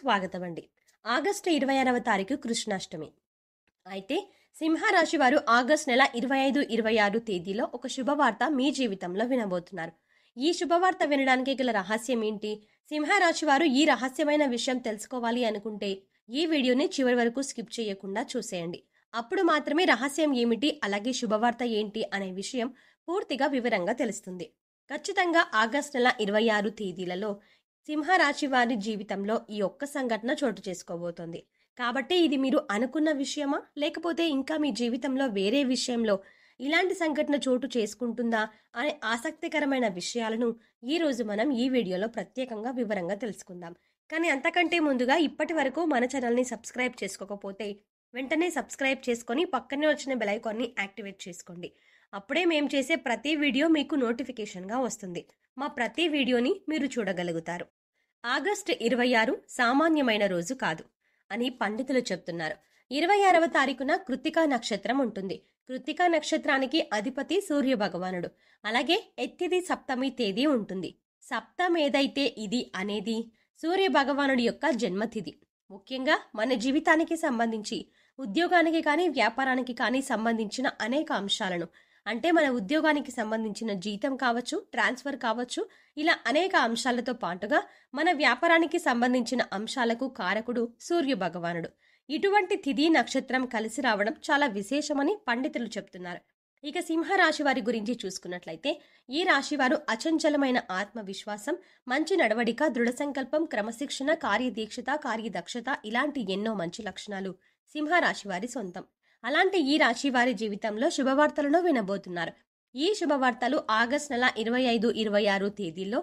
స్వాగతం అండి. ఆగస్టు 26వ తారీఖు కృష్ణాష్టమి. అయితే సింహరాశి వారు ఆగస్టు నెల 25, 26 తేదీలో ఒక శుభవార్త మీ జీవితంలో వినబోతున్నారు. ఈ శుభవార్త వినడానికి గల రహస్యం ఏంటి? సింహరాశి వారు ఈ రహస్యమైన విషయం తెలుసుకోవాలి అనుకుంటే ఈ వీడియోని చివరి వరకు స్కిప్ చేయకుండా చూసేయండి. అప్పుడు మాత్రమే రహస్యం ఏమిటి, అలాగే శుభవార్త ఏంటి అనే విషయం పూర్తిగా వివరంగా తెలుస్తుంది. ఖచ్చితంగా ఆగస్టు నెల 26 తేదీలలో సింహరాశి వారి జీవితంలో ఈ ఒక్క సంఘటన చోటు చేసుకోబోతోంది. కాబట్టి ఇది మీరు అనుకున్న విషయమా, లేకపోతే ఇంకా మీ జీవితంలో వేరే విషయంలో ఇలాంటి సంఘటన చోటు చేసుకుంటుందా అనే ఆసక్తికరమైన విషయాలను ఈరోజు మనం ఈ వీడియోలో ప్రత్యేకంగా వివరంగా తెలుసుకుందాం. కానీ అంతకంటే ముందుగా ఇప్పటి వరకు మన ఛానల్ని సబ్స్క్రైబ్ చేసుకోకపోతే వెంటనే సబ్స్క్రైబ్ చేసుకొని పక్కనే వచ్చిన బెల్ ఐకాన్ని యాక్టివేట్ చేసుకోండి. అప్పుడే మేము చేసే ప్రతి వీడియో మీకు నోటిఫికేషన్గా వస్తుంది. మా ప్రతి వీడియోని మీరు చూడగలుగుతారు. ఆగస్టు 26 సామాన్యమైన రోజు కాదు అని పండితులు చెప్తున్నారు. 26వ తారీఖున కృత్తికా నక్షత్రం ఉంటుంది. కృత్తికా నక్షత్రానికి అధిపతి సూర్య భగవానుడు. అలాగే ఎత్తిది సప్తమి తేదీ ఉంటుంది. సప్తమేదైతే ఇది అనేది సూర్య భగవానుడి యొక్క జన్మతిథి. ముఖ్యంగా మన జీవితానికి సంబంధించి ఉద్యోగానికి కానీ వ్యాపారానికి కానీ సంబంధించిన అనేక అంశాలను, అంటే మన ఉద్యోగానికి సంబంధించిన జీతం కావచ్చు, ట్రాన్స్ఫర్ కావచ్చు, ఇలా అనేక అంశాలతో పాటుగా మన వ్యాపారానికి సంబంధించిన అంశాలకు కారకుడు సూర్య భగవానుడు. ఇటువంటి తిథి నక్షత్రం కలిసి రావడం చాలా విశేషమని పండితులు చెప్తున్నారు. ఇక సింహరాశి వారి గురించి చూసుకున్నట్లయితే ఈ రాశివారు అచంచలమైన ఆత్మవిశ్వాసం, మంచి నడవడిక, దృఢ సంకల్పం, క్రమశిక్షణ, కార్యదీక్షత, కార్యదక్షత ఇలాంటి ఎన్నో మంచి లక్షణాలు సింహరాశి వారి సొంతం. అలాంటి ఈ రాశి వారి జీవితంలో శుభవార్తలను వినబోతున్నారు. ఈ శుభవార్తలు ఆగస్టు నెల 25, 26 తేదీల్లో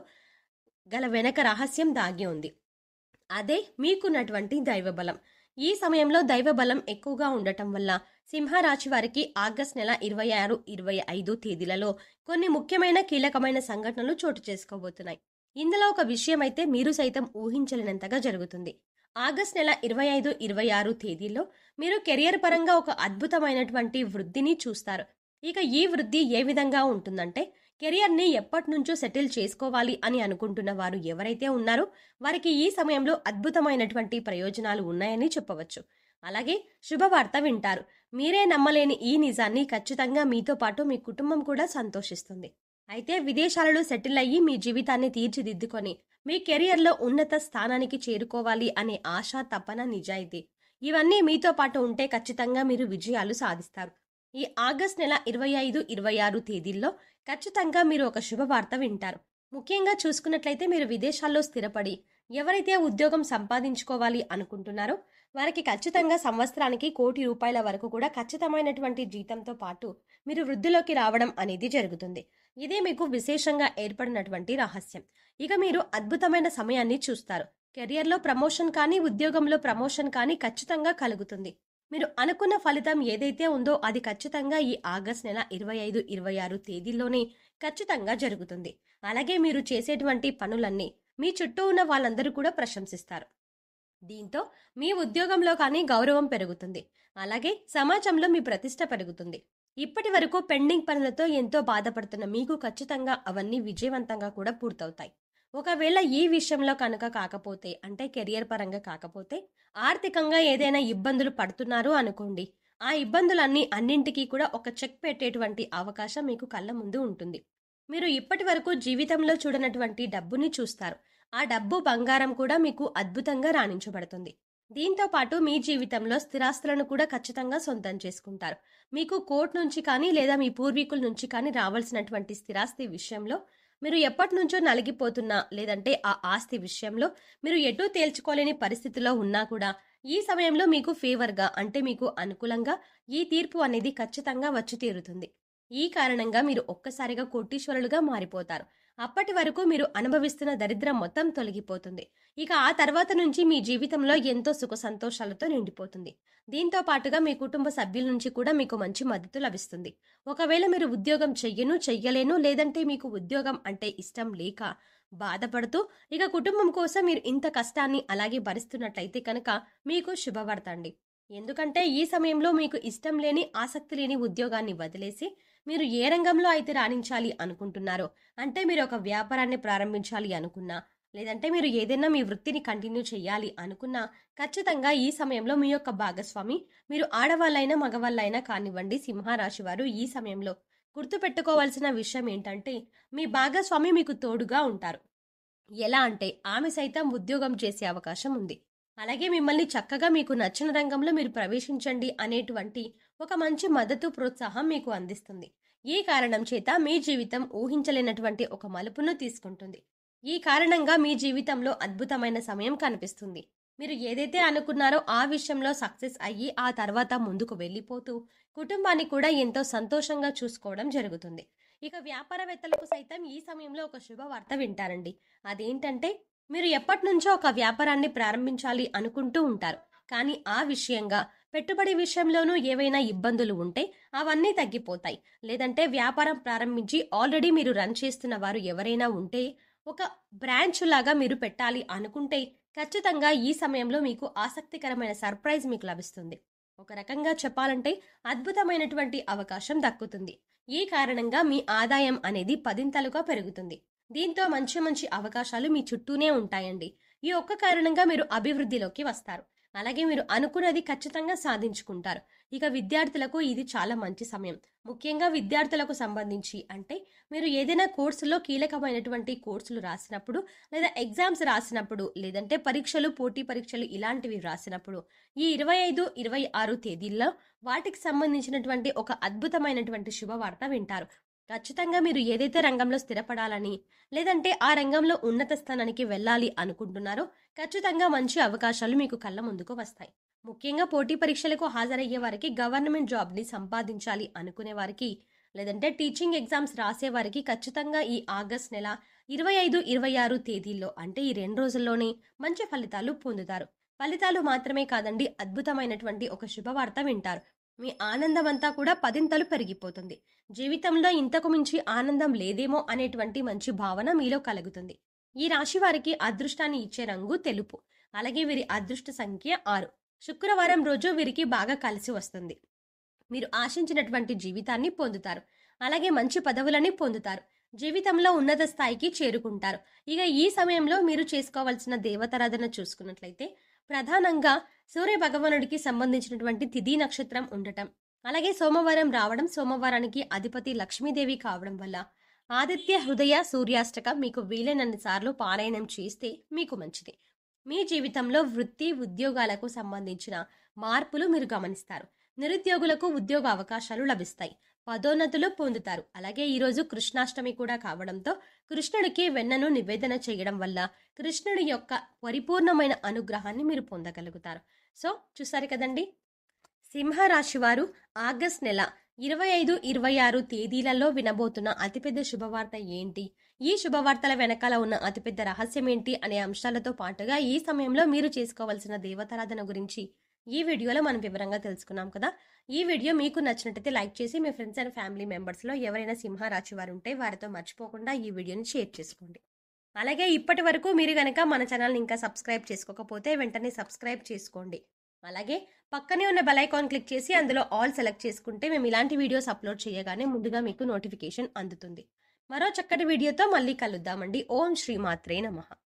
గల వెనక రహస్యం దాగి ఉంది. అదే మీకున్నటువంటి దైవబలం. ఈ సమయంలో దైవబలం ఎక్కువగా ఉండటం వల్ల సింహరాశి వారికి ఆగస్టు నెల 26, 25 తేదీలలో కొన్ని ముఖ్యమైన కీలకమైన సంఘటనలు చోటు చేసుకోబోతున్నాయి. ఇందులో ఒక విషయం అయితే మీరు సైతం ఊహించలేనంతగా జరుగుతుంది. ఆగస్టు నెల 25, 26 తేదీల్లో మీరు కెరియర్ పరంగా ఒక అద్భుతమైనటువంటి వృద్ధిని చూస్తారు. ఇక ఈ వృద్ధి ఏ విధంగా ఉంటుందంటే, కెరియర్ని ఎప్పటి నుంచో సెటిల్ చేసుకోవాలి అని అనుకుంటున్న వారు ఎవరైతే ఉన్నారో వారికి ఈ సమయంలో అద్భుతమైనటువంటి ప్రయోజనాలు ఉన్నాయని చెప్పవచ్చు. అలాగే శుభవార్త వింటారు. మీరే నమ్మలేని ఈ నిజాన్ని ఖచ్చితంగా మీతో పాటు మీ కుటుంబం కూడా సంతోషిస్తుంది. అయితే విదేశాలలో సెటిల్ అయ్యి మీ జీవితాన్ని తీర్చిదిద్దుకొని మీ కెరియర్లో ఉన్నత స్థానానికి చేరుకోవాలి అనే ఆశ, తపన, నిజాయితీ ఇవన్నీ మీతో పాటు ఉంటే ఖచ్చితంగా మీరు విజయాలు సాధిస్తారు. ఈ ఆగస్టు నెల 25, 26 తేదీల్లో ఖచ్చితంగా మీరు ఒక శుభవార్త వింటారు. ముఖ్యంగా చూసుకున్నట్లయితే మీరు విదేశాల్లో స్థిరపడి ఎవరైతే ఉద్యోగం సంపాదించుకోవాలి అనుకుంటున్నారో వారికి ఖచ్చితంగా సంవత్సరానికి ₹1,00,00,000 వరకు కూడా ఖచ్చితమైనటువంటి జీతంతో పాటు మీరు వృద్ధిలోకి రావడం అనేది జరుగుతుంది. ఇదే మీకు విశేషంగా ఏర్పడినటువంటి రహస్యం. ఇక మీరు అద్భుతమైన సమయాన్ని చూస్తారు. కెరియర్లో ప్రమోషన్ కానీ, ఉద్యోగంలో ప్రమోషన్ కానీ ఖచ్చితంగా కలుగుతుంది. మీరు అనుకున్న ఫలితం ఏదైతే ఉందో అది ఖచ్చితంగా ఈ ఆగస్టు నెల 25, 26 తేదీల్లోనే ఖచ్చితంగా జరుగుతుంది. అలాగే మీరు చేసేటువంటి పనులన్నీ మీ చుట్టూ ఉన్న వాళ్ళందరూ కూడా ప్రశంసిస్తారు. దీంతో మీ ఉద్యోగంలో కానీ గౌరవం పెరుగుతుంది. అలాగే సమాజంలో మీ ప్రతిష్ట పెరుగుతుంది. ఇప్పటి వరకు పెండింగ్ పనులతో ఎంతో బాధపడుతున్న మీకు ఖచ్చితంగా అవన్నీ విజయవంతంగా కూడా పూర్తవుతాయి. ఒకవేళ ఈ విషయంలో కనుక కాకపోతే, అంటే కెరియర్ పరంగా కాకపోతే, ఆర్థికంగా ఏదైనా ఇబ్బందులు పడుతున్నారు అనుకోండి, ఆ ఇబ్బందులన్నీ అన్నింటికీ కూడా ఒక చెక్ పెట్టేటువంటి అవకాశం మీకు కళ్ళ ముందు ఉంటుంది. మీరు ఇప్పటి వరకు జీవితంలో చూడనటువంటి డబ్బుని చూస్తారు. ఆ డబ్బు, బంగారం కూడా మీకు అద్భుతంగా రాణించబడుతుంది. దీంతో పాటు మీ జీవితంలో స్థిరాస్తులను కూడా ఖచ్చితంగా సొంతం చేసుకుంటారు. మీకు కోర్టు నుంచి కానీ లేదా మీ పూర్వీకుల నుంచి కానీ రావాల్సినటువంటి స్థిరాస్తి విషయంలో మీరు ఎప్పటి నుంచో నలిగిపోతున్నా, లేదంటే ఆ ఆస్తి విషయంలో మీరు ఎటూ తేల్చుకోలేని పరిస్థితిలో ఉన్నా కూడా ఈ సమయంలో మీకు ఫేవర్గా, అంటే మీకు అనుకూలంగా ఈ తీర్పు అనేది ఖచ్చితంగా వచ్చి తీరుతుంది. ఈ కారణంగా మీరు ఒక్కసారిగా కోటీశ్వరులుగా మారిపోతారు. అప్పటి వరకు మీరు అనుభవిస్తున్న దరిద్రం మొత్తం తొలగిపోతుంది. ఇక ఆ తర్వాత నుంచి మీ జీవితంలో ఎంతో సుఖ సంతోషాలతో నిండిపోతుంది. దీంతో పాటుగా మీ కుటుంబ సభ్యుల నుంచి కూడా మీకు మంచి మద్దతు లభిస్తుంది. ఒకవేళ మీరు ఉద్యోగం చెయ్యలేను, లేదంటే మీకు ఉద్యోగం అంటే ఇష్టం లేక బాధపడుతూ ఇక కుటుంబం కోసం మీరు ఇంత కష్టాన్ని అలాగే భరిస్తున్నట్లయితే కనుక మీకు శుభవార్త అండి. ఎందుకంటే ఈ సమయంలో మీకు ఇష్టం లేని, ఆసక్తి లేని ఉద్యోగాన్ని వదిలేసి మీరు ఏ రంగంలో అయితే రాణించాలి అనుకుంటున్నారో, అంటే మీరు ఒక వ్యాపారాన్ని ప్రారంభించాలి అనుకున్నా, లేదంటే మీరు ఏదైనా మీ వృత్తిని కంటిన్యూ చేయాలి అనుకున్నా ఖచ్చితంగా ఈ సమయంలో మీ యొక్క భాగస్వామి, మీరు ఆడవాళ్ళైనా మగవాళ్ళైనా కానివ్వండి, సింహరాశి వారు ఈ సమయంలో గుర్తుపెట్టుకోవాల్సిన విషయం ఏంటంటే మీ భాగస్వామి మీకు తోడుగా ఉంటారు. ఎలా అంటే ఆమె సైతం ఉద్యోగం చేసే అవకాశం ఉంది. అలాగే మిమ్మల్ని చక్కగా మీకు నచ్చిన రంగంలో మీరు ప్రవేశించండి అనేటువంటి ఒక మంచి మద్దతు, ప్రోత్సాహం మీకు అందిస్తుంది. ఈ కారణం చేత మీ జీవితం ఊహించలేనటువంటి ఒక మలుపును తీసుకుంటుంది. ఈ కారణంగా మీ జీవితంలో అద్భుతమైన సమయం కనిపిస్తుంది. మీరు ఏదైతే అనుకున్నారో ఆ విషయంలో సక్సెస్ అయ్యి ఆ తర్వాత ముందుకు వెళ్ళిపోతూ కుటుంబాన్ని కూడా ఎంతో సంతోషంగా చూసుకోవడం జరుగుతుంది. ఇక వ్యాపారవేత్తలకు సైతం ఈ సమయంలో ఒక శుభవార్త వింటారండి. అదేంటంటే మీరు ఎప్పటినుంచో ఒక వ్యాపారాన్ని ప్రారంభించాలి అనుకుంటూ ఉంటారు. కానీ ఆ విషయంగా పెట్టుబడి విషయంలోనూ ఏవైనా ఇబ్బందులు ఉంటే అవన్నీ తగ్గిపోతాయి. లేదంటే వ్యాపారం ప్రారంభించి ఆల్రెడీ మీరు రన్ చేస్తున్న వారు ఎవరైనా ఉంటే ఒక బ్రాంచ్ లాగా మీరు పెట్టాలి అనుకుంటే ఖచ్చితంగా ఈ సమయంలో మీకు ఆసక్తికరమైన సర్ప్రైజ్ మీకు లభిస్తుంది. ఒక రకంగా చెప్పాలంటే అద్భుతమైనటువంటి అవకాశం దక్కుతుంది. ఈ కారణంగా మీ ఆదాయం అనేది పదింతలుగా పెరుగుతుంది. దీంతో మంచి మంచి అవకాశాలు మీ చుట్టూనే ఉంటాయండి. ఈ ఒక్క కారణంగా మీరు అభివృద్ధిలోకి వస్తారు. అలాగే మీరు అనుకున్నది ఖచ్చితంగా సాధించుకుంటారు. ఇక విద్యార్థులకు ఇది చాలా మంచి సమయం. ముఖ్యంగా విద్యార్థులకు సంబంధించి అంటే మీరు ఏదైనా కోర్సులో కీలకమైనటువంటి కోర్సులు రాసినప్పుడు, లేదా ఎగ్జామ్స్ రాసినప్పుడు, లేదంటే పరీక్షలు, పోటీ పరీక్షలు ఇలాంటివి రాసినప్పుడు ఈ 25, 26 తేదీల్లో వాటికి సంబంధించినటువంటి ఒక అద్భుతమైనటువంటి శుభవార్త వింటారు. ఖచ్చితంగా మీరు ఏదైతే రంగంలో స్థిరపడాలని, లేదంటే ఆ రంగంలో ఉన్నత స్థానానికి వెళ్ళాలి అనుకుంటున్నారో ఖచ్చితంగా మంచి అవకాశాలు మీకు కళ్ళ ముందుకు వస్తాయి. ముఖ్యంగా పోటీ పరీక్షలకు హాజరయ్యే వారికి, గవర్నమెంట్ జాబ్ని సంపాదించాలి అనుకునే వారికి, లేదంటే టీచింగ్ ఎగ్జామ్స్ రాసే వారికి ఖచ్చితంగా ఈ ఆగస్ట్ నెల 25, 26 తేదీల్లో అంటే ఈ 2 రోజుల్లోనే మంచి ఫలితాలు పొందుతారు. ఫలితాలు మాత్రమే కాదండి, అద్భుతమైనటువంటి ఒక శుభవార్త వింటారు. మీ ఆనందం అంతా కూడా పదింతలు పెరిగిపోతుంది. జీవితంలో ఇంతకు మించి ఆనందం లేదేమో అనేటువంటి మంచి భావన మీలో కలుగుతుంది. ఈ రాశి వారికి అదృష్టాన్ని ఇచ్చే రంగు తెలుపు. అలాగే వీరి అదృష్ట సంఖ్య 6. శుక్రవారం రోజు వీరికి బాగా కలిసి వస్తుంది. మీరు ఆశించినటువంటి జీవితాన్ని పొందుతారు. అలాగే మంచి పదవులని పొందుతారు. జీవితంలో ఉన్నత స్థాయికి చేరుకుంటారు. ఇక ఈ సమయంలో మీరు చేసుకోవాల్సిన దేవతారాధన చూసుకున్నట్లయితే ప్రధానంగా సూర్య భగవానుడికి సంబంధించినటువంటి తిథి నక్షత్రం ఉండటం, అలాగే సోమవారం రావడం, సోమవారానికి అధిపతి లక్ష్మీదేవి కావడం వల్ల ఆదిత్య హృదయ సూర్యాష్టకం మీకు వీలైనన్ని సార్లు పారాయణం చేస్తే మీకు మంచిది. మీ జీవితంలో వృత్తి, ఉద్యోగాలకు సంబంధించిన మార్పులు మీరు గమనిస్తారు. నిరుద్యోగులకు ఉద్యోగ అవకాశాలు లభిస్తాయి. పదోన్నతులు పొందుతారు. అలాగే ఈరోజు కృష్ణాష్టమి కూడా కావడంతో కృష్ణుడికి వెన్నను నివేదన చేయడం వల్ల కృష్ణుడి యొక్క పరిపూర్ణమైన అనుగ్రహాన్ని మీరు పొందగలుగుతారు. సో చూసారు కదండి, సింహరాశి వారు ఆగస్ట్ నెల 25, 26 తేదీలలో వినబోతున్న అతిపెద్ద శుభవార్త ఏంటి, ఈ శుభవార్తల వెనకాల ఉన్న అతిపెద్ద రహస్యం ఏంటి అనే అంశాలతో పాటుగా ఈ సమయంలో మీరు చేసుకోవాల్సిన దేవతారాధన గురించి ఈ వీడియోలో మనం వివరంగా తెలుసుకున్నాం కదా. ఈ వీడియో మీకు నచ్చినట్టయితే లైక్ చేసి మీ ఫ్రెండ్స్ అండ్ ఫ్యామిలీ మెంబర్స్లో ఎవరైనా సింహరాశి వారు ఉంటే వారితో మర్చిపోకుండా ఈ వీడియోని షేర్ చేసుకోండి. అలాగే ఇప్పటి వరకు మీరు కనుక మన ఛానల్ని ఇంకా సబ్స్క్రైబ్ చేసుకోకపోతే వెంటనే సబ్స్క్రైబ్ చేసుకోండి. అలాగే పక్కనే ఉన్న బెల్ ఐకాన్ క్లిక్ చేసి అందులో ఆల్ సెలెక్ట్ చేసుకుంటే మేము ఇలాంటి వీడియోస్ అప్లోడ్ చేయగానే ముందుగా మీకు నోటిఫికేషన్ అందుతుంది. మరో చక్కటి వీడియోతో మళ్ళీ కలుద్దామండి. ఓం శ్రీ మాత్రే నమః.